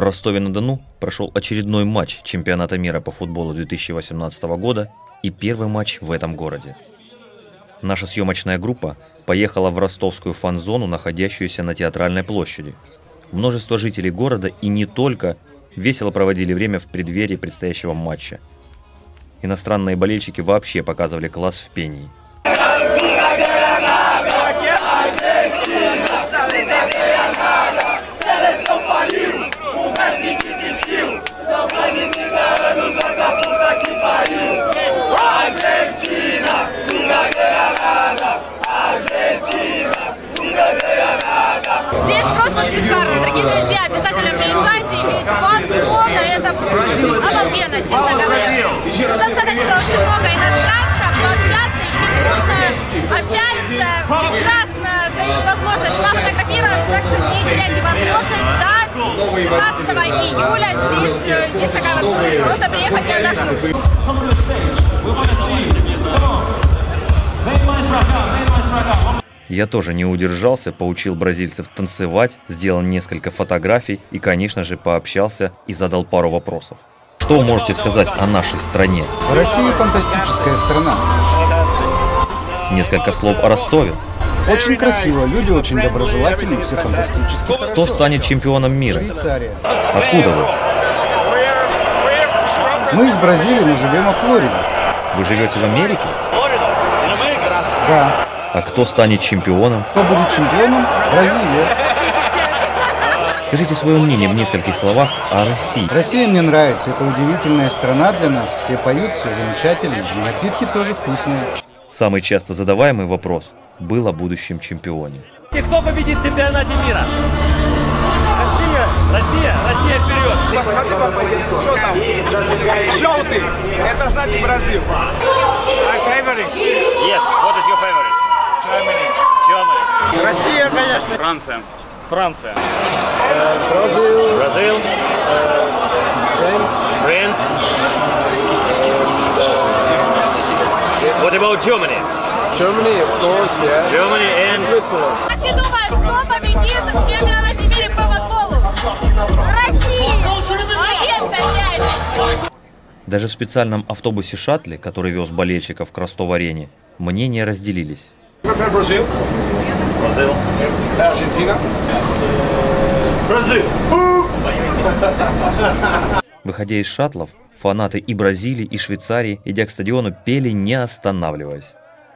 Ростове-на-Дону прошел очередной матч чемпионата мира по футболу 2018 года и первый матч в этом городе. Наша съемочная группа поехала в ростовскую фан-зону, находящуюся на Театральной площади. Множество жителей города и не только весело проводили время в преддверии предстоящего матча. Иностранные болельщики вообще показывали класс в пении. Здесь просто шикарно, дорогие друзья, обязательно приезжайте, ведь фан-зона это обалденно, честно говоря. Тут достаточно очень много иностранцев, общаться, общаются, прекрасно дают возможность пофотографироваться, так что не теряйте возможность, да, 15 июля здесь есть такая возможность просто приехать и отдохнуть. Я тоже не удержался, поучил бразильцев танцевать, сделал несколько фотографий и, конечно же, пообщался и задал пару вопросов. Что вы можете сказать о нашей стране? Россия фантастическая страна. Несколько слов о Ростове. Очень красиво, люди очень доброжелательны, все фантастически. Кто станет чемпионом мира? Швейцария. Откуда вы? Мы из Бразилии, но живем во Флориде. Вы живете в Америке? Да. А кто станет чемпионом? Кто будет чемпионом? Бразилия. Скажите свое мнение в нескольких словах о России. Россия мне нравится, это удивительная страна для нас. Все поют, все замечательно, и напитки тоже вкусные. Самый часто задаваемый вопрос был о будущем чемпионе. Кто победит в чемпионате мира? Россия! Россия! Россия вперед! Посмотри, папа, что там? Желтый! Это значит Бразил. My favorite? Yes, what is your favorite? Germany. Россия, конечно. Франция. Франция. Бразил. Brazil. France. What about Germany? Germany, of course, yeah. Germany and Switzerland. Как ты думаешь, кто победит в чемпионате мира по футболу? Россия! Молодец, хозяин! Даже в специальном автобусе-шаттле, который вез болельщиков к Ростов-арене, мнения разделились. Бразил. Brazil. Аргентина. Brazil. Выходя из шаттлов, фанаты и Бразилии, и Швейцарии, идя к стадиону, пели, не останавливаясь.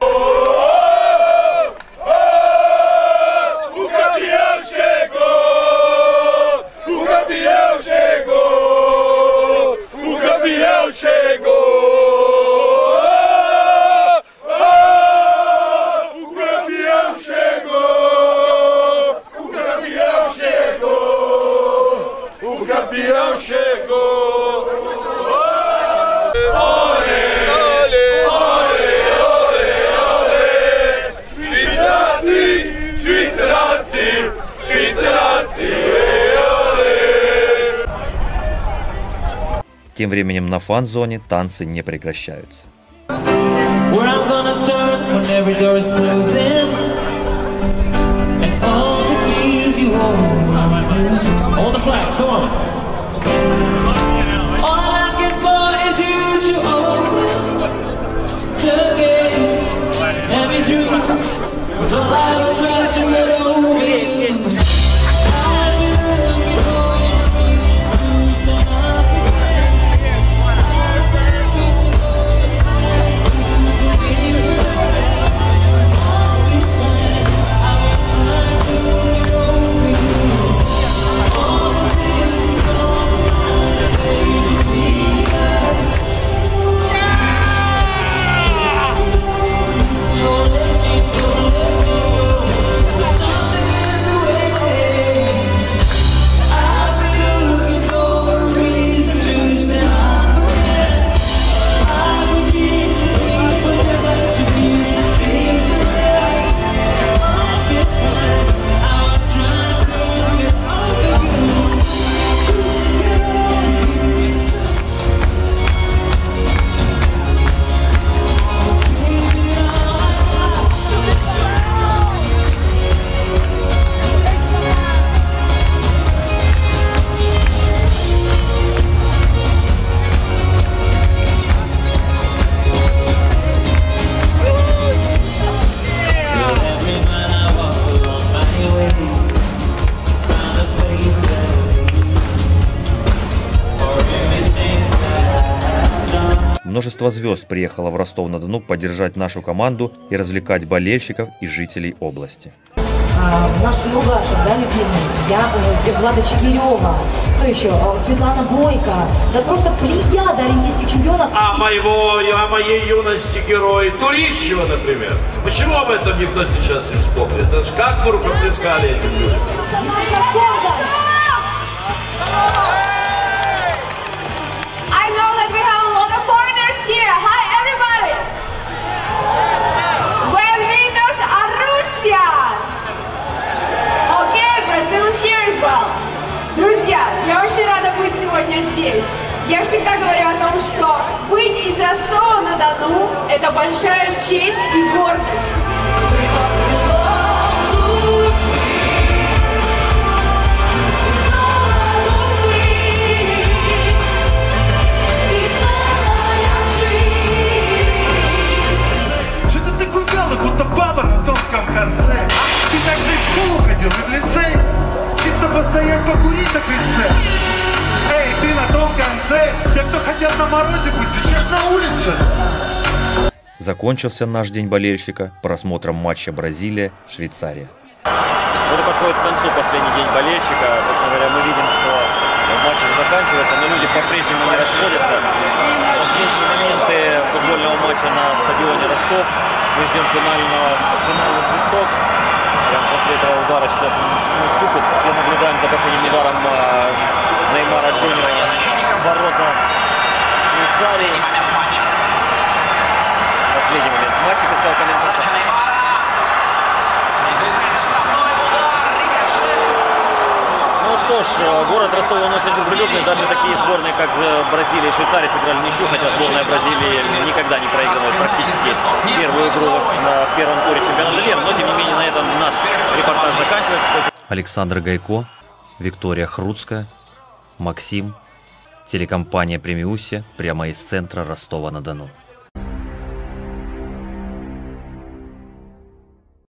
Тем временем на фан-зоне танцы не прекращаются. Множество звезд приехало в Ростов-на-Дону поддержать нашу команду и развлекать болельщиков и жителей области. Наш Смугашев, да, любимый, Влада Чигирева, кто еще, Светлана Бойко, да просто плеяда олимпийских чемпионов. А моей юности герой Турищева, например. Почему об этом никто сейчас не вспомнит? Это ж как мы рукоплескали этим людям. I know that we have a lot of foreigners here. Hi, everybody. Bienvenidos a Rusia. Okay, Brazil is here as well. Друзья, я очень рада быть сегодня здесь. Я всегда говорю о том, что быть из Ростова-на-Дону – это большая честь и гордость. Что ты такой вялый, будто баба на тонком конце? Ты так же и в школу ходил, и в лицей? Чисто постоять, покурить на крыльце. Эй, ты на том конце? Те, кто хотят на морозе быть, сейчас на улице. Закончился наш день болельщика просмотром матча Бразилия-Швейцария. Вот и подходит к концу последний день болельщика. Собственно говоря, мы видим, что матч уже заканчивается, но люди по-прежнему не расходятся. Последние моменты футбольного матча на стадионе Ростов. Мы ждем финальный свисток. После этого удара сейчас не ступит. Все наблюдаем за последним ударом Неймара Джуниора в ворота Швейцарии. Последний момент матча, писал комментатор. Ну что ж, город Ростов, он очень дружелюбный. Даже такие сборные, как Бразилия и Швейцария, сыграли ничью, хотя сборная Бразилии никогда не проигрывает практически первую игру в первом туре чемпионата мира. Но, тем не менее, на этом наш репортаж заканчивается. Александр Гайко, Виктория Хруцкая, Максим, телекомпания «Премиусия», прямо из центра Ростова-на-Дону.